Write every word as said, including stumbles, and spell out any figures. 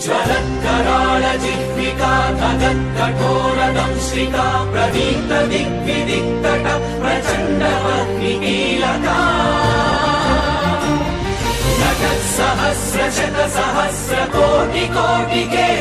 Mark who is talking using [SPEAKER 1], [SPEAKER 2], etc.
[SPEAKER 1] ज्वलत्कराळ जिह्विका धगत्कठोरदंश्रिका प्रदीप्त दिग्विदिक्तट प्रचण्डवह्निकीलका नटत्सहस्र शत सहस्र कोटि कोटिके